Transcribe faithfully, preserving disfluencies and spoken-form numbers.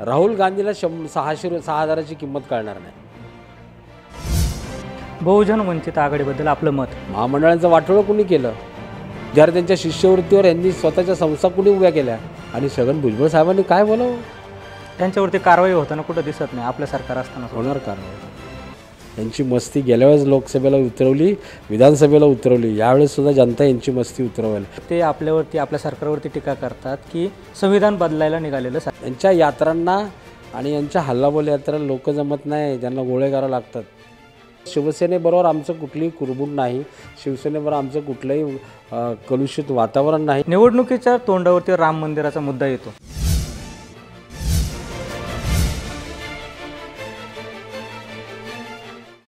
राहुल गांधीला शं सहाशे रु सहा हजाराची किंमत कळणार नाही. बहुजन वंचित आघाडीबद्दल आपलं मत. महामंडळांचं वाटोळं कुणी केलं? जर त्यांच्या शिष्यवृत्तीवर यांनी स्वतःच्या संस्था कुणी उभ्या केल्या आणि छगन भुजबळ साहेबांनी काय बोलावं? त्यांच्यावरती कारवाई होताना कुठं दिसत नाही. आपलं सरकार असताना होणार कारवाई. यांची मस्ती गेल्या वेळेस लोकसभेला उतरवली, विधानसभेला उतरवली, यावेळेस सुद्धा जनता यांची मस्ती उतरवायला. ते आपल्यावरती आपल्या सरकारवरती टीका करतात की संविधान बदलायला निघालेलं. यांच्या यात्रांना आणि यांच्या हल्लाबोल यात्रा लोक जमत नाही, त्यांना गोळे करावं लागतात. शिवसेनेबरोबर आमचं कुठलीही कुरबुड नाही, शिवसेनेबरोबर आमचं कुठलंही कलुषित वातावरण नाही. निवडणुकीच्या तोंडावरती राम मंदिराचा मुद्दा येतो.